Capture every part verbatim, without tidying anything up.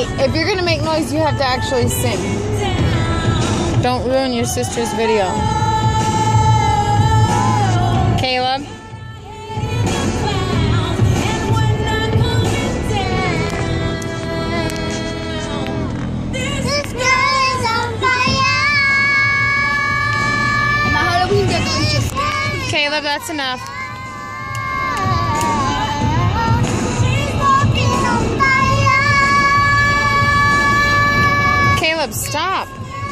Hey, if you're gonna make noise, you have to actually sing. Don't ruin your sister's video. Caleb? Caleb, that's enough. Caleb, stop.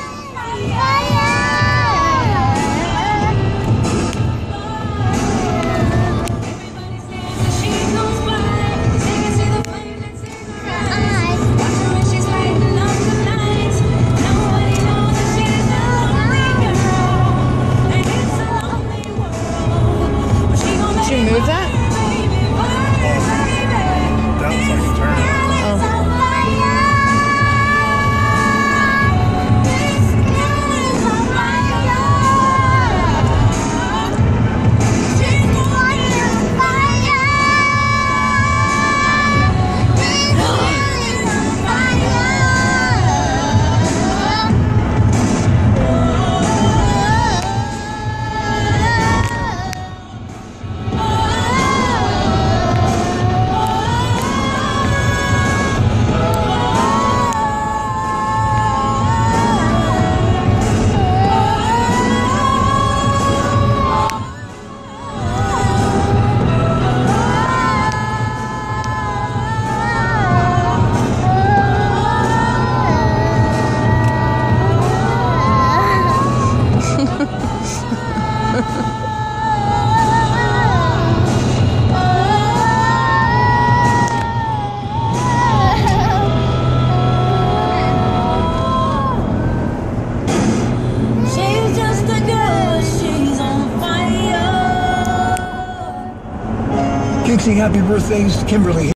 Did you move that? That was like a turn. Kixie, happy birthdays, Kimberly.